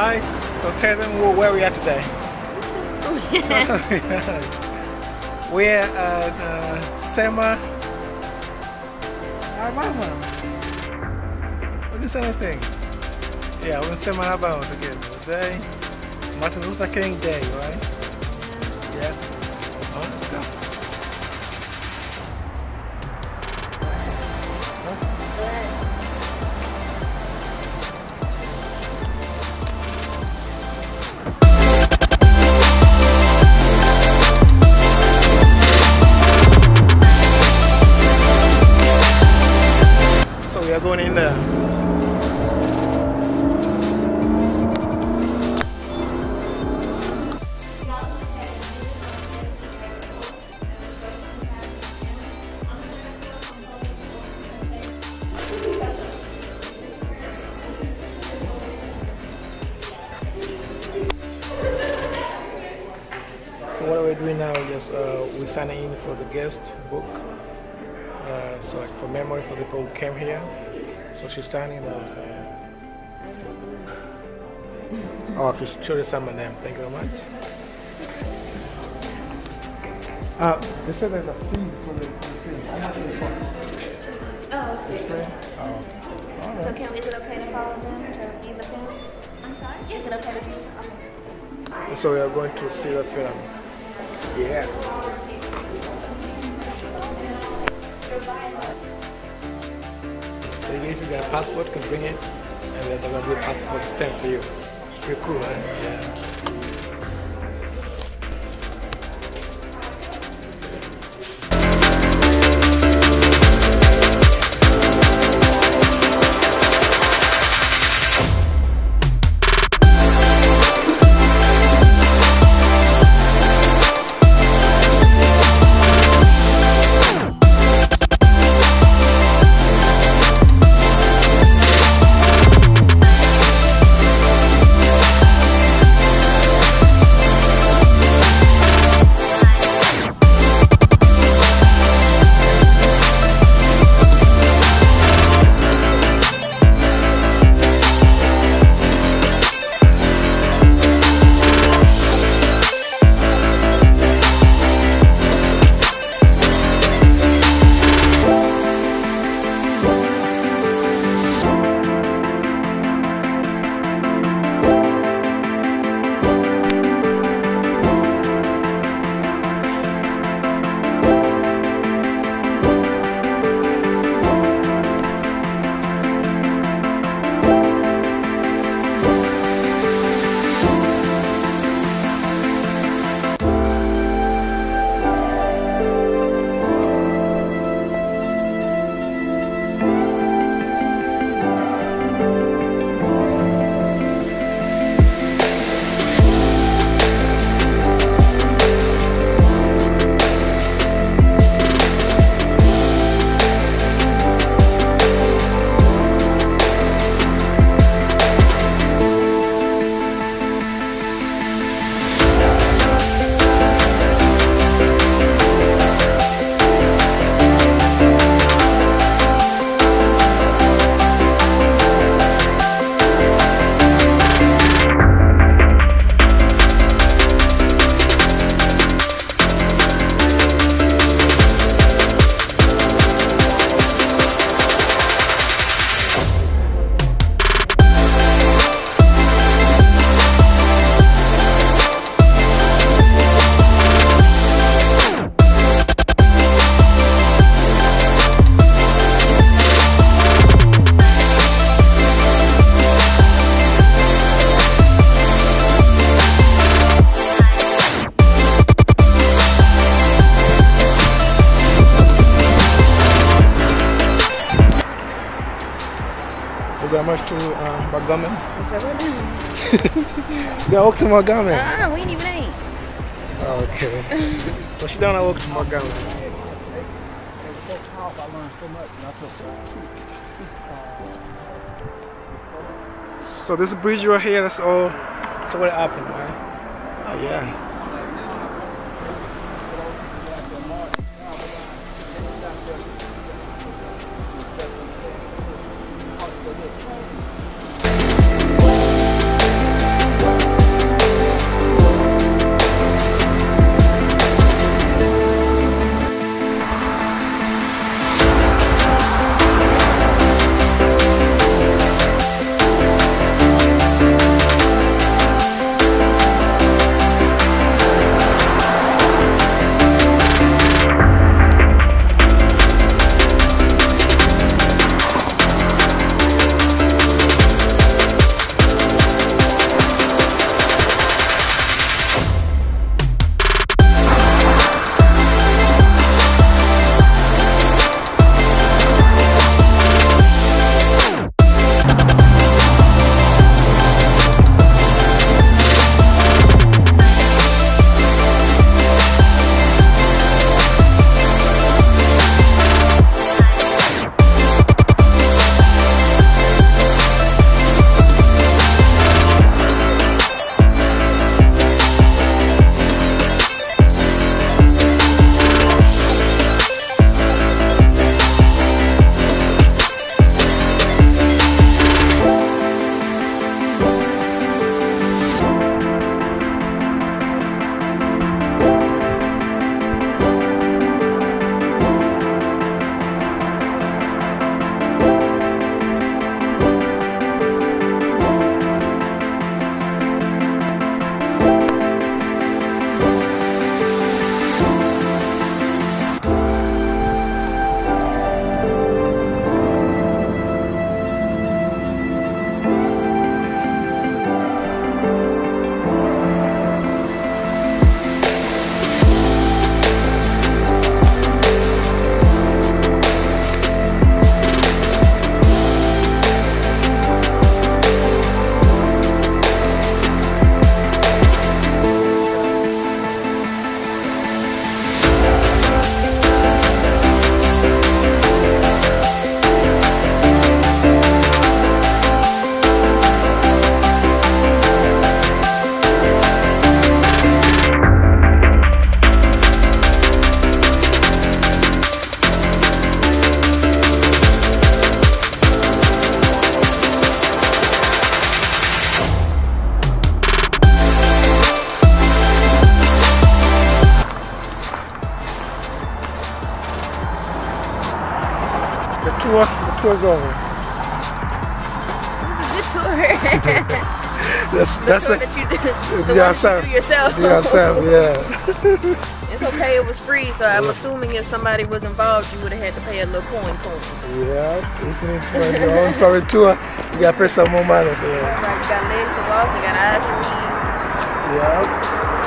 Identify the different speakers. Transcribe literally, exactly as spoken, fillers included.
Speaker 1: right, so tell them where we are today. We're at uh, Selma, Alabama. We can say anything. Yeah, we're in Selma, Alabama together today. Martin Luther King Day, right? Yeah. Oh, let's go. So we are going in there. So what we're doing now is uh, we're signing in for the guest book. Uh, so like for memory for the people who came here. So she's signing those. Oh, just show you some of them. Thank you very much. Uh, they said there's a fee for the, for the thing. How much does it cost?
Speaker 2: Oh, okay.
Speaker 1: It's free? Oh, okay. All right.
Speaker 2: So can, is it okay to follow them to view the film? I'm sorry? Yes. Is it okay to view? Okay.
Speaker 1: So we are going to see the film. Yeah. So if you got a passport, you can bring it, and then they're going to do a passport stamp for you. Pretty cool, right? Yeah. You got much to uh, Montgomery? You walk to Montgomery?
Speaker 2: Ah, we ain't even ate.
Speaker 1: Okay. So she don't walk to Montgomery. So this bridge right here, that's all, that's what happened, right? Oh yeah. The tour, the tour's over.
Speaker 2: Good tour.
Speaker 1: That's
Speaker 2: the
Speaker 1: that's
Speaker 2: tour
Speaker 1: it.
Speaker 2: that you did. The
Speaker 1: Do
Speaker 2: one
Speaker 1: yourself.
Speaker 2: that you do yourself.
Speaker 1: Do yourself, yeah.
Speaker 2: It's okay, it was free, so I'm assuming if somebody was involved, you would have had to pay a little coin coin.
Speaker 1: Yeah, it's for your own private tour. You gotta pay some more money for that.
Speaker 2: Right, you got legs to walk, you got eyes to read.
Speaker 1: Yeah.